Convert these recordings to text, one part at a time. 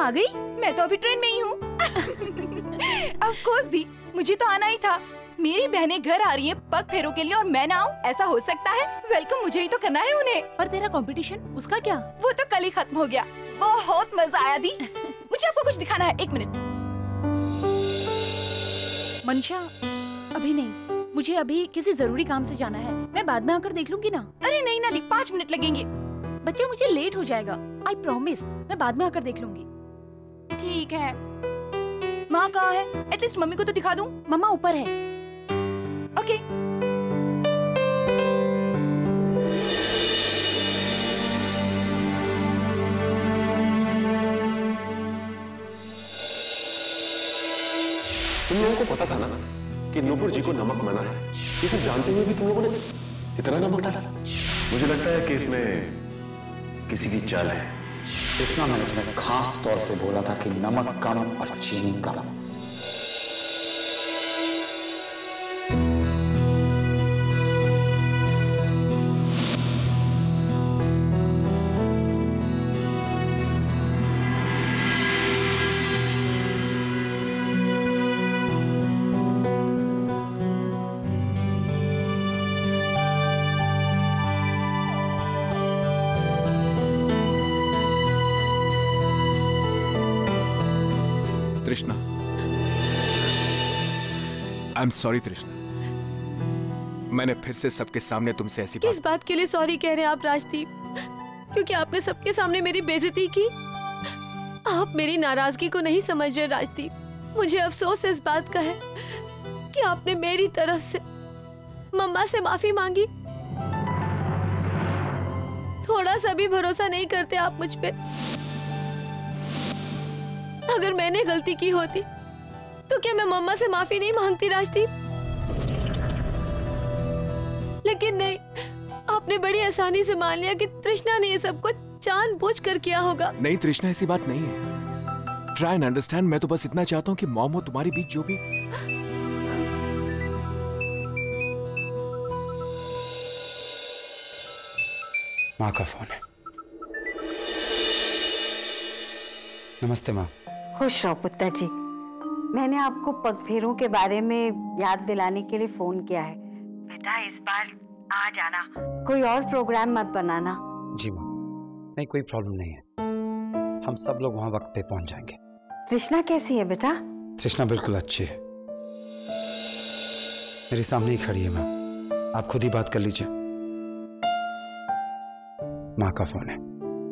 आ गई? मैं तो अभी ट्रेन में ही हूँ। ऑफ कोर्स दी, मुझे तो आना ही था। मेरी बहनें घर आ रही हैं पग फेरों के लिए और मैं ना आऊँ, ऐसा हो सकता है? वेलकम मुझे ही तो करना है उन्हें। पर तेरा कंपटीशन, उसका क्या? वो तो कल ही खत्म हो गया। बहुत मजा आया दी। मुझे आपको कुछ दिखाना है, 1 मिनट। मनीषा, अभी नहीं, मुझे अभी किसी जरूरी काम से जाना है। मैं बाद में आकर देख लूंगी ना। अरे नहीं ना दी, 5 मिनट लगेंगे। बच्चे मुझे लेट हो जाएगा, आई प्रॉमिस। मैं बाद में आकर देख लूंगी। ठीक है। माँ कहाँ है? एटलीस्ट मम्मी को तो दिखा दूँ। मम्मा ऊपर है। ओके। तुम लोगों को पता था ना कि नूपुर जी को नमक मना है। ये सब जानते हुए भी तुम लोगों ने इतना नमक डाला। मुझे लगता है कि इसमें किसी की चाल है। कृष्णा, मैंने तुम्हें खास तौर से बोला था कि नमक कम और चीनी कम। तृष्णा, आई एम सॉरी तृष्णा, मैंने फिर से सबके सामने तुमसे ऐसी किस बात के लिए सॉरी कह रहे हैं आप राजदीप? क्योंकि आपने सबके सामने मेरी बेइज्जती की। आप मेरी नाराजगी को नहीं समझ रहे राजदीप। मुझे अफसोस इस बात का है कि आपने मेरी तरफ से मम्मा से माफी मांगी। थोड़ा सा भी भरोसा नहीं करते आप मुझ पे। अगर मैंने गलती की होती तो क्या मैं मम्मा से माफी नहीं मांगती राजदीप? लेकिन नहीं, आपने बड़ी आसानी से मान लिया कि तृष्णा ने ये सब कुछ जानबूझकर किया होगा। नहीं तृष्णा, ऐसी बात नहीं है। Try and understand. मैं तो बस इतना चाहता हूँ कि मॉम हो तुम्हारे बीच जो भी। माँ का फोन है। नमस्ते माँ। खुश रहो पुत्र जी। मैंने आपको पगफेरों के बारे में याद दिलाने के लिए फोन किया है। बेटा इस बार आ जाना, कोई और प्रोग्राम मत बनाना। जी माँ, नहीं कोई प्रॉब्लम नहीं है, हम सब लोग वहाँ वक्त पे पहुँच जाएंगे। तृष्णा कैसी है बेटा? तृष्णा बिल्कुल अच्छी है, मेरे सामने ही खड़ी है माँ, आप खुद ही बात कर लीजिए। माँ का फोन है।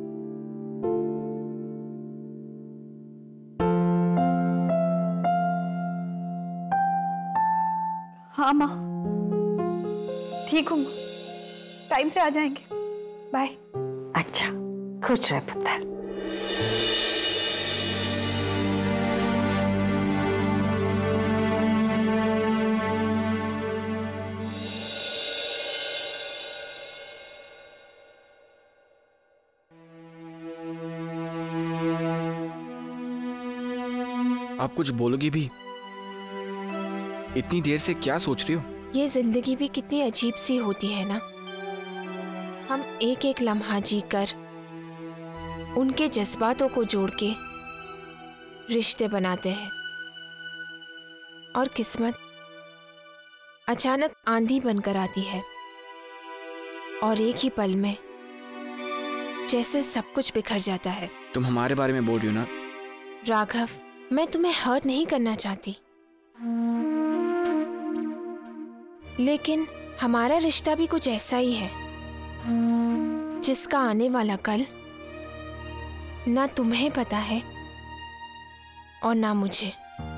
हाँ माँ, ठीक हूँ, टाइम से आ जाएंगे। बाय। अच्छा, खुश रह पुत्र। आप कुछ बोलोगी भी? इतनी देर से क्या सोच रही हो? ये जिंदगी भी कितनी अजीब सी होती है ना। हम एक एक लम्हा जीकर उनके जज्बातों को जोड़ के रिश्ते बनाते हैं, और किस्मत अचानक आंधी बनकर आती है और एक ही पल में जैसे सब कुछ बिखर जाता है। तुम हमारे बारे में बोल रही हो ना? राघव, मैं तुम्हें हर्ट नहीं करना चाहती, लेकिन हमारा रिश्ता भी कुछ ऐसा ही है जिसका आने वाला कल ना तुम्हें पता है और ना मुझे।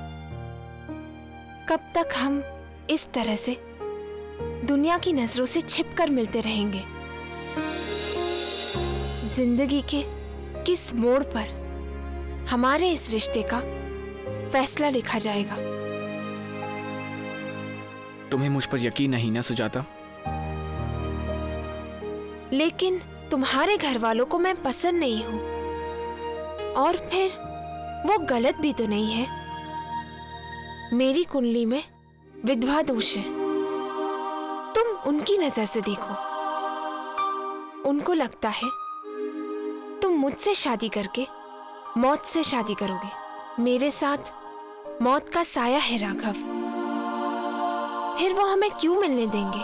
कब तक हम इस तरह से दुनिया की नजरों से छिपकर मिलते रहेंगे? जिंदगी के किस मोड़ पर हमारे इस रिश्ते का फैसला लिखा जाएगा? तुम्हें मुझ पर यकीन नहीं ना सुजाता? लेकिन तुम्हारे घर वालों को मैं पसंद नहीं हूं, और फिर वो गलत भी तो नहीं है। मेरी कुंडली में विधवा दोष है। तुम उनकी नजर से देखो, उनको लगता है तुम मुझसे शादी करके मौत से शादी करोगे। मेरे साथ मौत का साया है राघव, फिर वो हमें क्यों मिलने देंगे?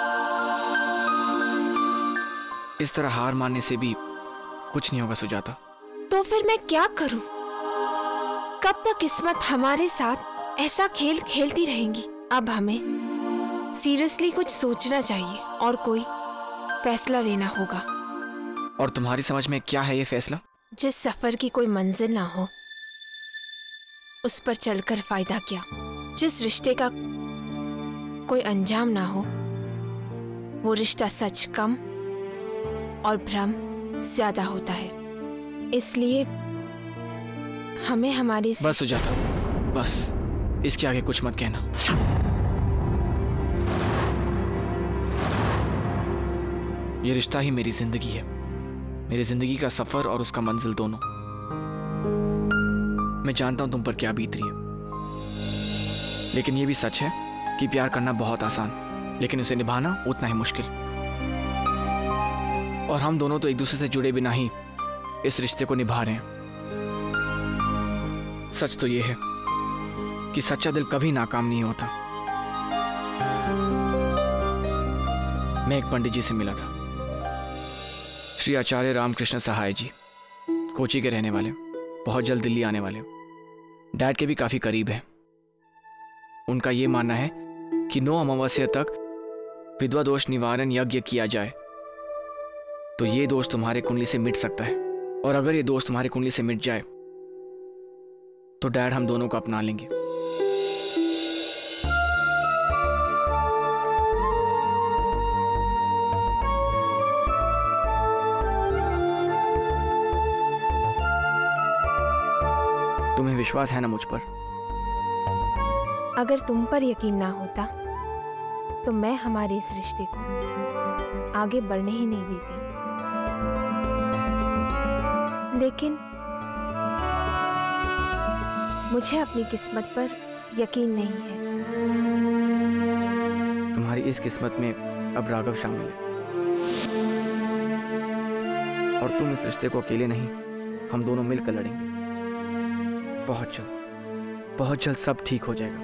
इस तरह हार मानने से भी कुछ नहीं होगा सुजाता। तो फिर मैं क्या करूं? कब तक किस्मत हमारे साथ ऐसा खेल खेलती रहेंगी? अब हमें सीरियसली कुछ सोचना चाहिए और कोई फैसला लेना होगा। और तुम्हारी समझ में क्या है ये फैसला? जिस सफर की कोई मंजिल ना हो उस पर चलकर फायदा क्या? जिस रिश्ते का कोई अंजाम ना हो वो रिश्ता सच कम और भ्रम ज्यादा होता है। इसलिए हमें हमारी बस सुजाता, बस इसके आगे कुछ मत कहना। ये रिश्ता ही मेरी जिंदगी है, मेरी जिंदगी का सफर और उसका मंजिल दोनों। मैं जानता हूं तुम पर क्या बीत रही है, लेकिन ये भी सच है कि प्यार करना बहुत आसान, लेकिन उसे निभाना उतना ही मुश्किल। और हम दोनों तो एक दूसरे से जुड़े बिना ही इस रिश्ते को निभा रहे हैं। सच तो ये है कि सच्चा दिल कभी नाकाम नहीं होता। मैं एक पंडित जी से मिला था, श्री आचार्य रामकृष्ण सहाय जी, कोची के रहने वाले, बहुत जल्द दिल्ली आने वाले, डैड के भी काफी करीब है। उनका यह मानना है कि 9 अमावस्या तक विधवा दोष निवारण यज्ञ किया जाए तो ये दोष तुम्हारे कुंडली से मिट सकता है। और अगर ये दोष तुम्हारी कुंडली से मिट जाए तो डैड हम दोनों को अपना लेंगे। तुम्हें विश्वास है ना मुझ पर? अगर तुम पर यकीन ना होता तो मैं हमारे इस रिश्ते को आगे बढ़ने ही नहीं देती। लेकिन मुझे अपनी किस्मत पर यकीन नहीं है। तुम्हारी इस किस्मत में अब राघव शामिल है, और तुम इस रिश्ते को अकेले नहीं, हम दोनों मिलकर लड़ेंगे। बहुत जल्द सब ठीक हो जाएगा।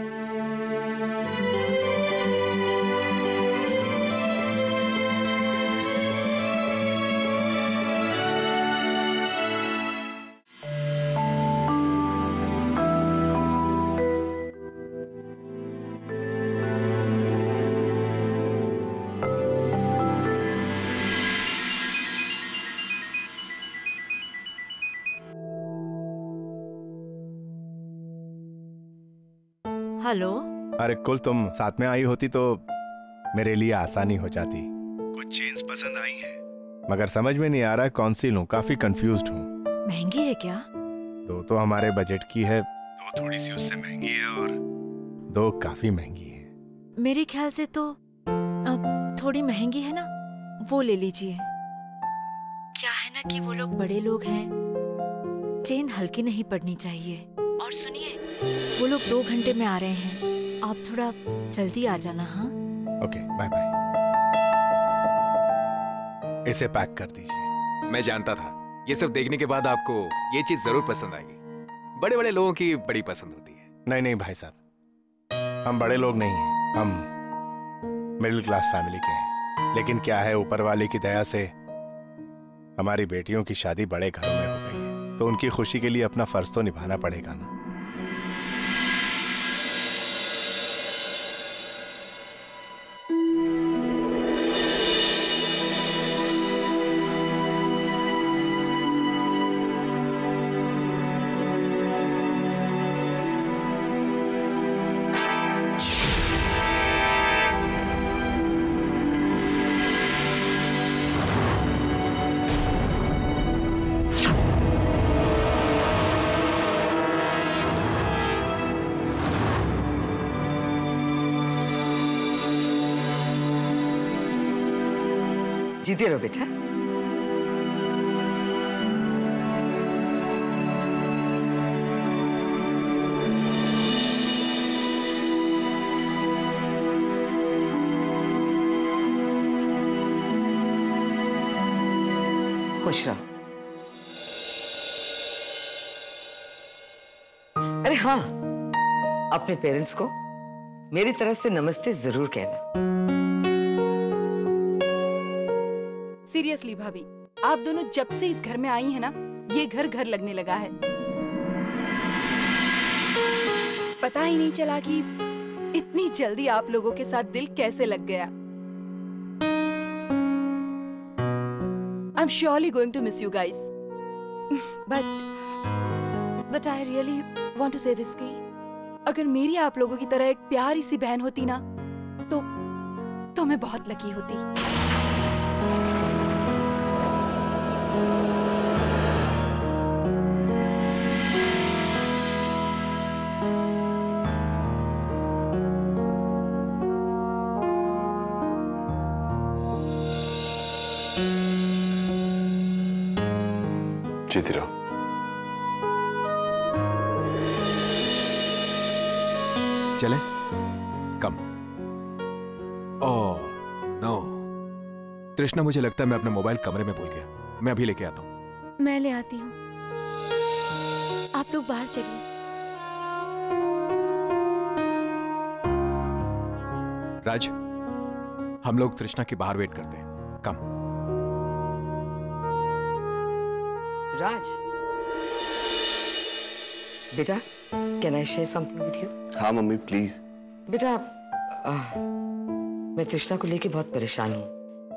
हेलो। अरे कुल तुम साथ में आई होती तो मेरे लिए आसानी हो जाती। कुछ चेन्स पसंद आई हैं, मगर समझ में नहीं आ रहा कौन सी लूं। काफी कंफ्यूज्ड हूँ। महंगी है क्या? 2 तो हमारे बजट की है, 2 थोड़ी सी उससे महंगी है, और 2 काफी महंगी है। मेरे ख्याल से तो थोड़ी महंगी है ना, वो ले लीजिए। क्या है ना कि वो लोग बड़े लोग हैं, चेन हल्की नहीं पड़नी चाहिए। और सुनिए, वो लोग 2 घंटे में आ रहे हैं, आप थोड़ा जल्दी आ जाना। हाँ ओके, बाय बाय। इसे पैक कर दीजिए। मैं जानता था ये सब देखने के बाद आपको ये चीज जरूर पसंद आएगी। बड़े बड़े लोगों की बड़ी पसंद होती है। नहीं नहीं भाई साहब, हम बड़े लोग नहीं हैं, हम मिडिल क्लास फैमिली के हैं। लेकिन क्या है, ऊपर वाले की दया से हमारी बेटियों की शादी बड़े घरों में हो गई है, तो उनकी खुशी के लिए अपना फर्ज तो निभाना पड़ेगा ना। जीते रहो बेटा। खुश रहो। हाँ, अपने पेरेंट्स को मेरी तरफ से नमस्ते जरूर कहना। सीरियसली भाभी, आप दोनों जब से इस घर में आई हैं ना, ये घर घर लगने लगा है। पता ही नहीं चला कि इतनी जल्दी आप लोगों के साथ दिल कैसे लग गया। I'm surely going to miss you guys. But I really want to say this कि अगर मेरी आप लोगों की तरह एक प्यारी सी बहन होती ना, तो मैं बहुत लकी होती। जीती रहो। चले? कम। ओह नो, तृष्णा, मुझे लगता है मैं अपना मोबाइल कमरे में भूल गया। मैं अभी लेके आता हूँ। मैं ले आती हूँ, आप लोग बाहर चलिए। राज, हम लोग तृष्णा के बाहर वेट करते हैं। कम। राज, बेटा, can I share something with you? हाँ मम्मी, प्लीज। बेटा, मैं तृष्णा को लेके बहुत परेशान हूँ।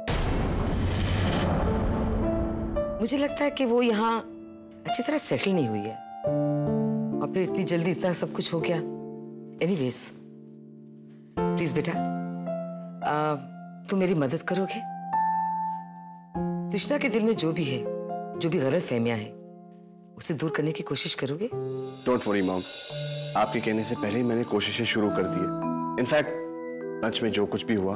मुझे लगता है कि वो यहाँ अच्छी तरह सेटल नहीं हुई है, और फिर इतनी जल्दी इतना सब कुछ हो गया। एनीवेज, प्लीज बेटा, तुम मेरी मदद करोगे? तृष्णा के दिल में जो भी है, जो भी गलत फहमियां हैं, उसे दूर करने की कोशिश करोगे? डोंट वरी मॉम, आपके कहने से पहले ही मैंने कोशिशें शुरू कर दी है। इनफैक्ट लंच में जो कुछ भी हुआ,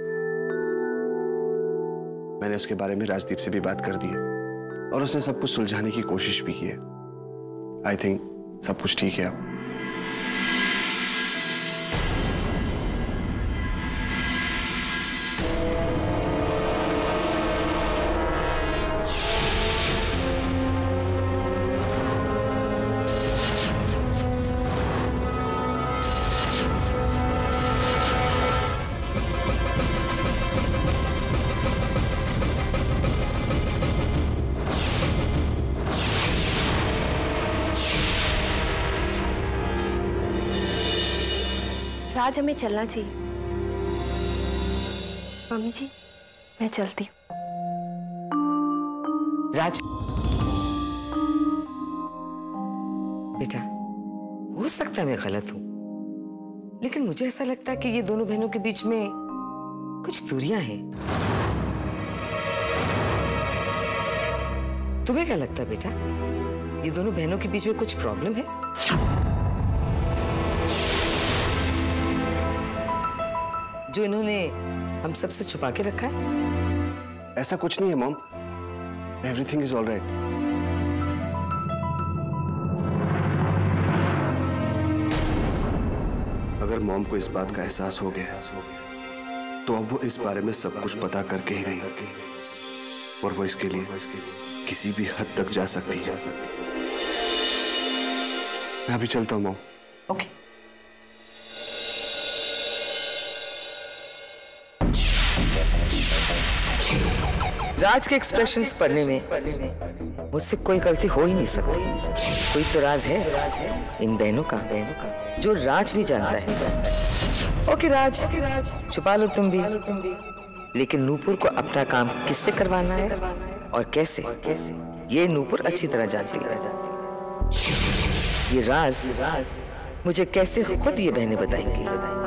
मैंने उसके बारे में राजदीप से भी बात कर दी है, और उसने सब कुछ सुलझाने की कोशिश भी की है। आई थिंक सब कुछ ठीक है अब। राज, हमें चलना चाहिए। मम्मी जी, मैं चलती हूँ। राज, बेटा, हो सकता है मैं गलत हूं, लेकिन मुझे ऐसा लगता है कि ये दोनों बहनों के बीच में कुछ दूरियां हैं। तुम्हें क्या लगता है बेटा, ये दोनों बहनों के बीच में कुछ प्रॉब्लम है? जो इन्होंने हम सबसे छुपा के रखा है? ऐसा कुछ नहीं है mom, everything is all right. अगर मॉम को इस बात का एहसास हो गया, तो अब वो इस बारे में सब कुछ पता करके ही रहेंगे, और वो इसके लिए किसी भी हद तक जा सकती है। मैं अभी चलता हूँ मॉम। ओके। राज के एक्सप्रेशंस पढ़ने में मुझसे कोई गलती हो ही नहीं सकती। कोई तो राज है इन बहनों का, जो राज भी जानता है। ओके राज, छुपा लो तुम भी, लेकिन नूपुर को अपना काम किससे करवाना है और कैसे, ये नूपुर अच्छी तरह जानती है। ये राज मुझे कैसे खुद ये बहनें बताएंगी।